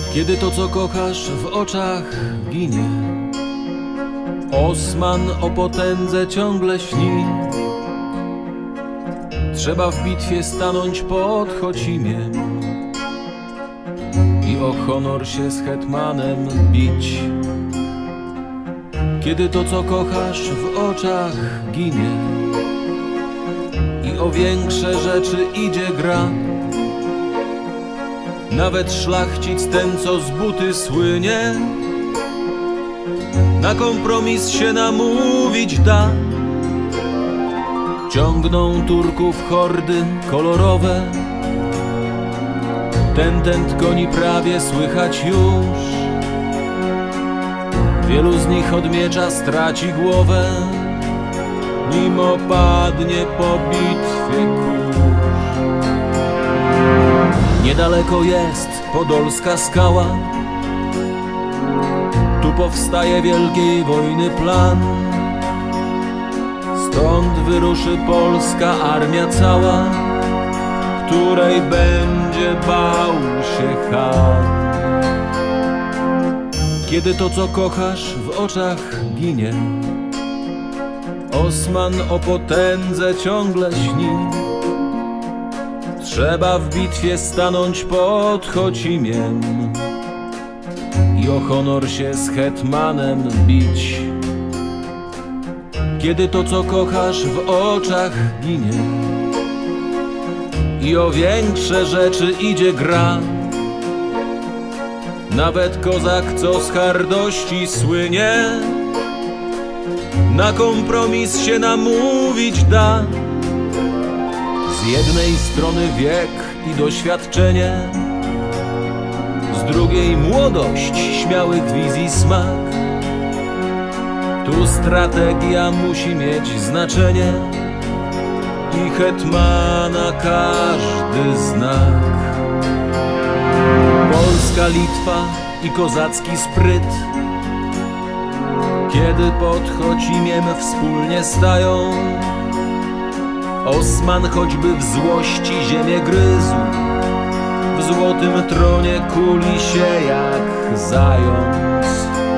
Kiedy to, co kochasz, w oczach ginie, Osman o potędze ciągle śni. Trzeba w bitwie stanąć pod Chocimiem i o honor się z hetmanem bić. Kiedy to, co kochasz, w oczach ginie i o większe rzeczy idzie gra, nawet szlachcic ten, co z buty słynie, na kompromis się namówić da. Ciągną Turków hordy kolorowe, ten goni prawie słychać już. Wielu z nich od miecza straci głowę, nim opadnie po bitwie kurz. Niedaleko jest podolska skała, tu powstaje wielkiej wojny plan. Stąd wyruszy polska armia cała, której będzie bał się Han. Kiedy to, co kochasz, w oczach ginie, Osman o potędze ciągle śni. Trzeba w bitwie stanąć pod Chocimiem i o honor się z hetmanem bić. Kiedy to, co kochasz, w oczach ginie i o większe rzeczy idzie gra, nawet kozak, co z hardości słynie, na kompromis się namówić da. Z jednej strony wiek i doświadczenie, z drugiej młodość śmiałych wizji smak. Tu strategia musi mieć znaczenie i hetmana każdy znak. Polska Litwa i kozacki spryt, kiedy pod Chocimiem wspólnie stają, Osman choćby w złości ziemię gryzł, w złotym tronie kuli się jak zając.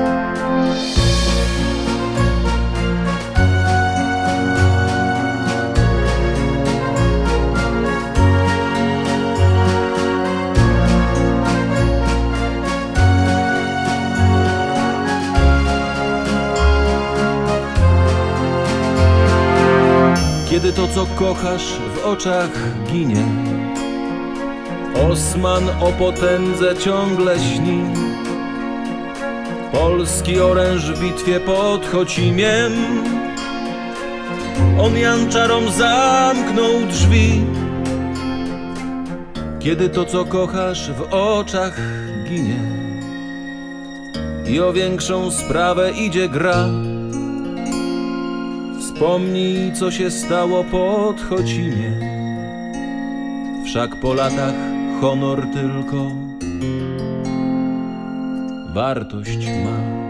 Kiedy to, co kochasz, w oczach ginie, Osman o potędze ciągle śni. Polski oręż w bitwie pod Chocimiem, on janczarom zamknął drzwi. Kiedy to, co kochasz, w oczach ginie i o większą sprawę idzie gra, wspomnij, co się stało pod Chocimiem. Wszak po latach honor tylko wartość ma.